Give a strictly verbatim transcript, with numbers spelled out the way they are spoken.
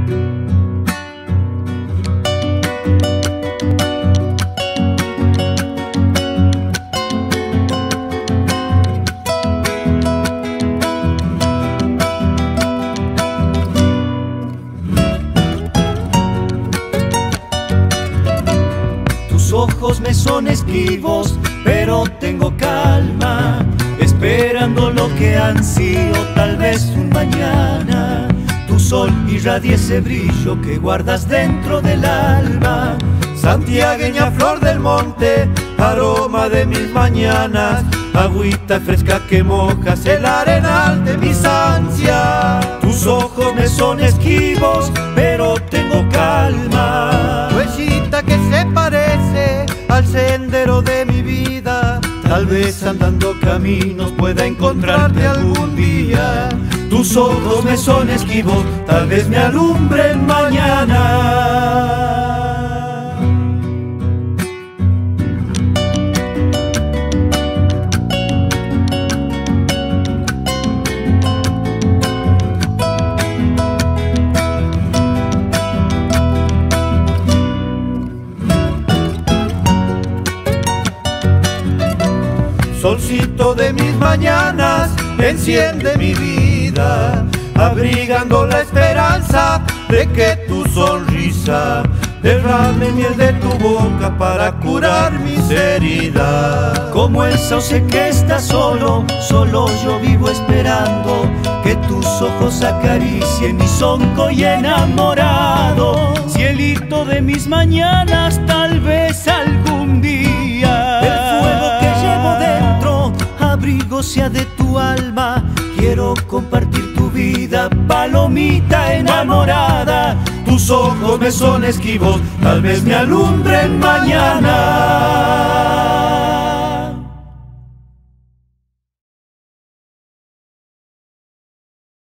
Tus ojos me son esquivos, pero tengo calma, esperando lo que ansío, tal vez un mañana. Tu sol irradia ese brillo que guardas dentro del alma. Santiagueña flor del monte, aroma de mis mañanas, agüita fresca que mojas el arenal de mis ansias. Tus ojos me son esquivos, pero tengo calma. Huellita que se parece al sendero de mi vida, tal vez andando caminos pueda encontrarte algún día. Tus ojos me son esquivos, tal vez me alumbren mañana. Solcito de mis mañanas, enciende mi vida, abrigando la esperanza de que tu sonrisa derrame miel de tu boca para curar mis heridas. Como el sauce que está solo, solo yo vivo esperando que tus ojos acaricien mi sonco y enamorado. Cielito de mis mañanas, tal vez algún día el fuego que llevo dentro abrigo sea de tu alma. Quiero compartir tu vida, palomita enamorada. Tus ojos me son esquivos, tal vez me alumbren mañana.